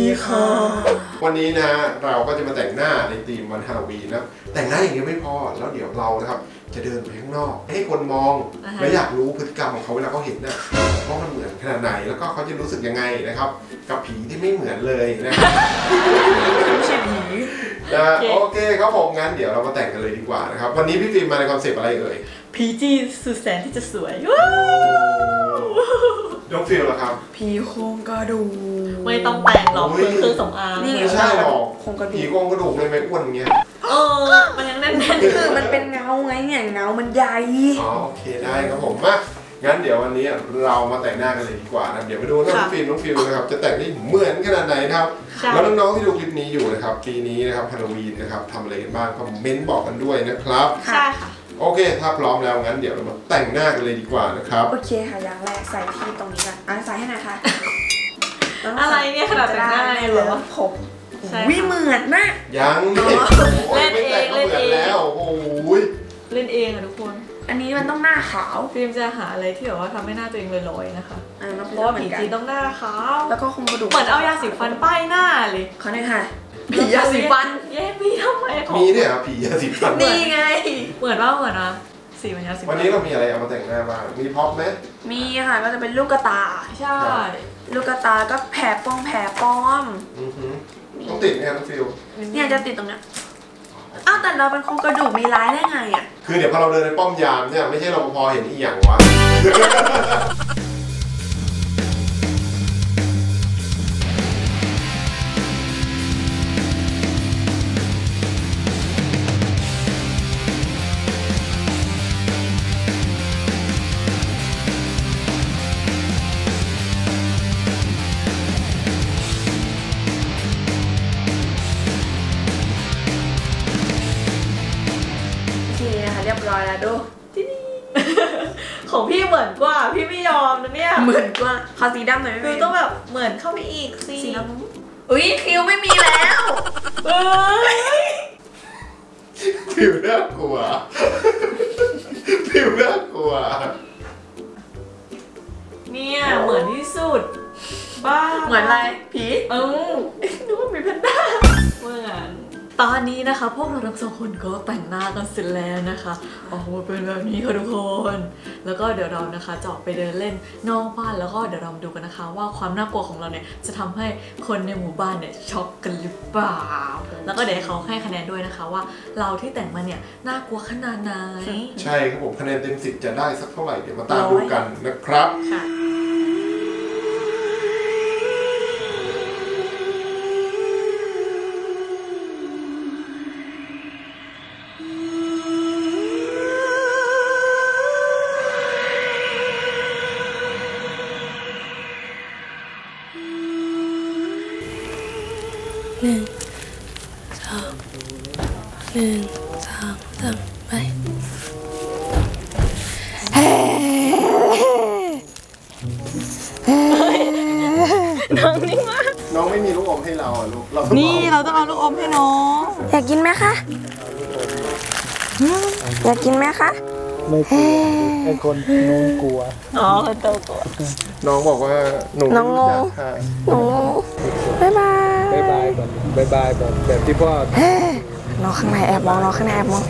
ค่ะวันนี้นะเราก็จะมาแต่งหน้าในธีมวันฮาโลวีนนะแต่งหน้าอย่างเดียวไม่พอแล้วเดี๋ยวเรานะครับจะเดินไปข้างนอกให้คนมองและอยากรู้พฤติกรรมของเขาเวลาเขาเห็นนะว่ามันเหมือนขนาดไหนแล้วก็เขาจะรู้สึกยังไงนะครับกับผีที่ไม่เหมือนเลยนะครับไม่ใช่ผีโอเคครับผมงั้นเดี๋ยวเรามาแต่งกันเลยดีกว่านะครับวันนี้พี่ฟิล์มมาในคอนเซปต์อะไรเอ่ยผีจี้สุดแสนที่จะสวยน้องฟิลล่ะครับผีโครงกระดูกไม่ต้องแต่งหรอกเครื่องสำอางไม่ใช่หรอกผีโครงกระดูกเลยไม่อ้วนเงี้ยมันยังแน่นๆคือมันเป็นเงาไงเนี่ยเงามันใหญ่โอเคได้ครับผมมางั้นเดี๋ยววันนี้เรามาแต่งหน้ากันเลยดีกว่านะเดี๋ยวไปดูน้องฟิลนะครับจะแต่งได้เหมือนขนาดไหนนะครับแล้วน้องๆที่ดูคลิปนี้อยู่นะครับปีนี้นะครับฮาโลวีนนะครับทำอะไรกันบ้างคอมเมนต์บอกกันด้วยนะครับใช่ค่ะโอเคถ้าพร้อมแล้วงั้นเดี๋ยวเรามาแต่งหน้ากันเลยดีกว่านะครับโอเคค่ะอย่างแรกใส่ที่ตรงนี้กันใส่ให้หน่อยค่ะอะไรเนี่ยขนาดแต่งหน้าเลยเหรอผมวิเหมือนนะยังไม่แต่งก็เหมือนแล้วโอ้ยเล่นเองอะทุกคนอันนี้มันต้องหน้าขาวฟิล์มจะหาอะไรที่แบบว่าทำให้หน้าตัวเองลอยๆนะคะเพราะว่าผีจีนต้องหน้าขาวแล้วก็คงกระดูกเหมือนเอายาสีฟันป้ายหน้าเลยเขาเนี่ยค่ะผียาสีฟันแย่มีทำไมมีด้วยเหรอผียาสีฟันนี่ไงเหมือนนะสีมันยาสีวันนี้เรามีอะไรเอามาแต่งหน้าบ้างมีพ็อปไหมมีค่ะก็จะเป็นลูกกระตาใช่ลูกกระตาก็แผลป้อมต้องติดเนี่ยน้องฟิลเนี่ยจะติดตรงเนี้ยแต่เราเป็นโครงกระดูกมีร้ายได้ไงอ่ะคือเดี๋ยวพอเราเดินในป้อมยามเนี่ยไม่ใช่รปภเห็นอีหยังวะเรียบร้อยแล้วดูที่นี่ของพี่เหมือนกว่าพี่ไม่ยอมนะเนี่ยเหมือนกว่าขอสีดำหน่อยคือต้องแบบเหมือนเข้าไปอีกสีดำอุ้ยคิวไม่มีแล้วผิวน่ากลัวผิวน่ากลัวเนี่ยเหมือนที่สุดบ้าเหมือนอะไรผีนึกว่ามีแพนด้าเหมือนตอนนี้นะคะพวกเราทั้งสองคนก็แต่งหน้ากันเสร็จแล้วนะคะออกมาเป็นแบบนี้ค่ะทุกคนแล้วก็เดี๋ยวเรานะคะจะออกไปเดินเล่นนอกบ้านแล้วก็เดี๋ยวเราดูกันนะคะว่าความน่ากลัวของเราเนี่ยจะทำให้คนในหมู่บ้านเนี่ยช็อกกันหรือเปล่าแล้วก็เดี๋ยวเขาให้คะแนนด้วยนะคะว่าเราที่แต่งมาเนี่ยน่ากลัวขนาดไหนใช่ครับผมคะแนนเต็ม10จะได้สักเท่าไหร่เดี๋ยวมาตามดูกันนะครับ 1 2 1 2 3ไปน้องนิ่งมากน้องไม่มีลูกอมให้เราลูกนี่เราต้องเอาลูกอมให้น้องอยากกินไหมคะอยากกินไหมคะไม่กลัวไอ้คนนู้นกลัวคนโตกลัวน้องบอกว่าหนูน้องงงบ๊ายบายก่อนบ๊ายบายแบบที่พ่อน้องข้างในแอบมองน้องข้างในแอบมอง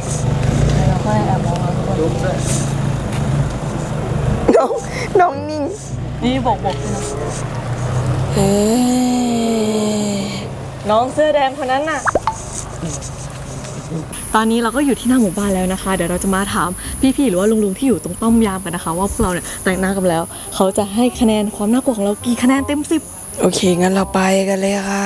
น้องนิ่งนี่บอกน้องเสื้อแดงคนนั้นน่ะตอนนี้เราก็อยู่ที่หน้าหมู่บ้านแล้วนะคะเดี๋ยวเราจะมาถามพี่ๆหรือว่าลุงๆที่อยู่ตรงป้อมยามกันนะคะว่าพวกเราเนี่ยแต่งหน้ากันแล้วเขาจะให้คะแนนความน่ากลัวของเรากี่คะแนนเต็ม10 โอเคงั้นเราไปกันเลยค่ะ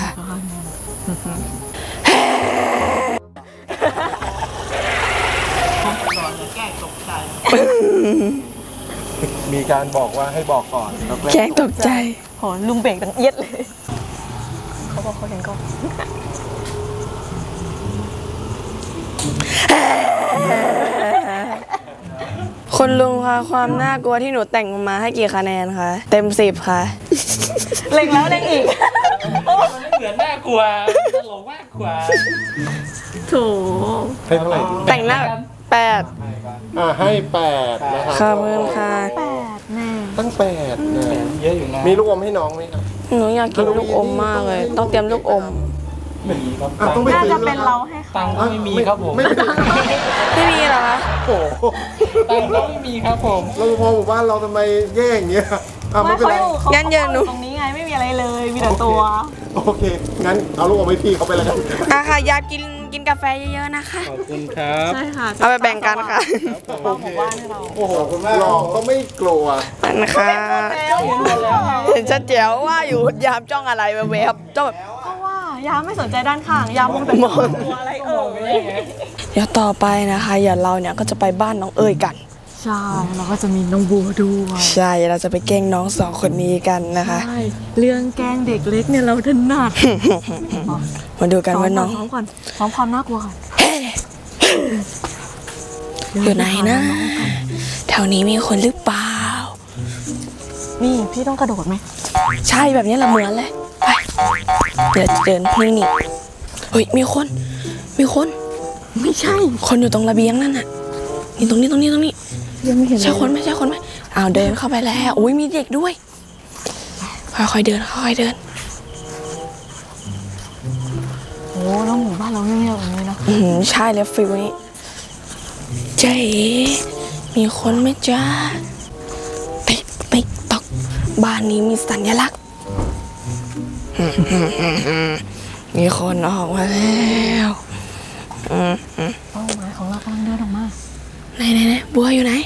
มีการบอกว่าให้บอกก่อนแกล้งตกใจโหลุงเบรกดังเอียดเลยเขาบอกเขาเห็นก็คุณลุงคะความน่ากลัวที่หนูแต่งมาให้กี่คะแนนคะเต็ม10ค่ะเล็งแล้วเล็งอีกมันไม่เหมือนน่ากลัวตลกมากกว่าถูกให้เท่าไหร่แต่งหน้า 8ให้8นะครับขอบคุณค่ะ 8แน่ตั้ง8นะเยอะอยู่นะมีลูกอมให้น้องไหมครับหนูอยากกินลูกอมมากเลย ต้องเตรียมลูกอมไม่มีครับต้องไปน่าซื้อจะเป็นเราให้เขาตังค์ก็ไม่มีครับผมไม่เป็นไรไม่มีเหรอคะโอ้โหตังค์ก็ไม่มีครับผมรปภหมู่บ้านเราทำไมแย่อย่างเงี้ยไม่เป็นไรงั้นเดี๋ยวหนูตรงนี้ไงไม่มีอะไรเลยมีแต่ตัวโอเค งั้นเอาลูกอมให้พี่เขาไปแล้วกันค่ะอยากกินกาแฟเยอะๆนะคะขอบคุณครับใช่ค่ะเอาไปแบ่งกันค่ะปกป้องหมู่บ้านให้เราโอ้โหหลอกก็ไม่กลัวนะคะ เห็นชัดเจ๋วว่าอยู่ยามจ้องอะไรแวบๆจ้องแบบเพราะว่ายามไม่สนใจด้านข้างยามมองแต่ตัวอะไรเดี๋ยวต่อไปนะคะเดี๋ยวเราเนี่ยก็จะไปบ้านน้องเอ๋ยกันใช่เราก็จะมีน้องบัวด้วยใช่เราจะไปแกล้งน้องสองคนนี้กันนะคะใช่เรื่องแกล้งเด็กเล็กเนี่ยเราถนัดมาดูกันว่าน้องซ้อมก่อนซ้อมความน่ากลัวก่อนอยู่ไหนนะ แถวนี้มีคนหรือเปล่านี่พี่ต้องกระโดดไหมใช่แบบนี้ละเหมือนเลยไปเดี๋ยวเดินนิ่งๆเฮ้ยมีคนไม่ใช่คนอยู่ตรงระเบียงนั่นน่ะนี่ตรงนี้ยังไม่เห็นใช่คนไหมอ้าวเดินเข้าไปแล้วอุ้ยมีเด็กด้วยค่อยๆเดินโอ้แล้วหมู่บ้านเราเงียบๆอย่างนี้เนาะใช่แล้วฟิลนี้เจ๊มีคนไหมจ้าติ๊กตอกบ้านนี้มีสัญลักษณ์มีคนออกมาแล้วเป้าหมายของเรากำลังเดินออกมาไหนบัวอยู่ไหน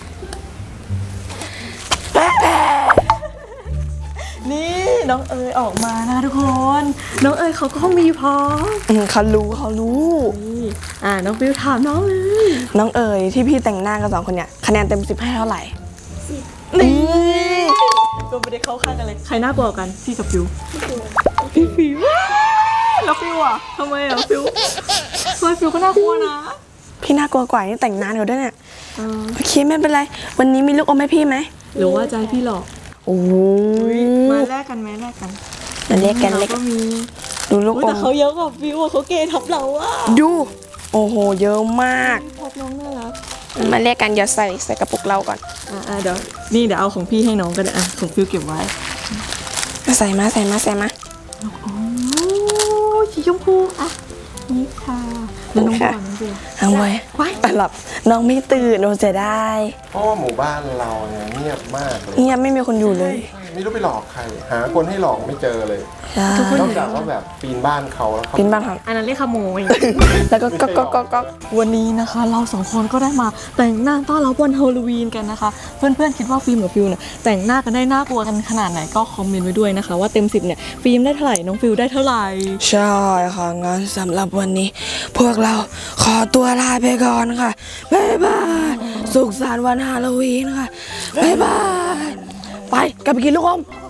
นี่น้องเอ๋ยออกมานะทุกคน น้องเอ๋ยเขาก็มีพร้อมเขารู้นี่น้องฟิวถามน้องเลยน้องเอ๋ยที่พี่แต่งหน้ากันสองคนเนี่ยคะแนนเต็ม10ให้เท่าไหร่นี่ก็ไม่ได้เข้าข้างกันเลยใครน่ากลัวกันพี่กับฟิวพี่ฟิวแล้วฟิวอ่ะทำไมอ่ะฟิวฟิวก็น่ากลัวนะพี่น่ากลัวกว่านี่แต่งนานกว่าด้วยเนี่ยโอเคไม่เป็นไรวันนี้มีลูกอมให้พี่ไหมหรือว่าจะให้พี่หลอกโอ้ยมาแลกกันไหมแลกกันมาเล็กกันเราก็มีดูลูกอแต่มเขาเยอะกว่าฟิวอ่ะเขาเกย์ทับเราอ่ะดูโอ้โหเยอะมากทับน้องน่ารักมาเรียกกันอย่าใส่กระปุกเราก่อนเดี๋ยวเอาของพี่ให้น้องก็ได้ของฟิวเก็บไว้ใส่มาโอ้สีชมพูนี่ค่ะแล้วน้องบอลน้องฟิวเอาไว้หลับน้องไม่ตื่นเราจะได้เพราะว่าหมู่บ้านเราเนี่ยเงียบมากเลยเงียบไม่มีคนอยู่เลยไม่รู้ไปหลอกใคร หาคนให้หลอกไม่เจอเลยใช่นอกจากว่าแบบปีนบ้านเขาแล้วเขาปินบ้านครับอันนั้นเรียกขโมยแล้วก็ก็วันนี้นะคะเราสองคนก็ได้มาแต่งหน้าต้อนรับวันฮาโลวีนกันนะคะเพื่อนๆคิดว่าฟิล์มกับฟิวเนี่ยแต่งหน้ากันได้น่ากลัวกันขนาดไหนก็คอมเมนต์ไว้ด้วยนะคะว่าเต็ม10เนี่ยฟิล์มได้เท่าไหร่น้องฟิวได้เท่าไหร่ใช่ค่ะงั้นสำหรับวันนี้ พวกเราขอตัวลาไปก่อนค่ะบ๊ายบายสุขสันต์วันฮาโลวีนค่ะบ๊ายบายไปกลับไปกินลูกอม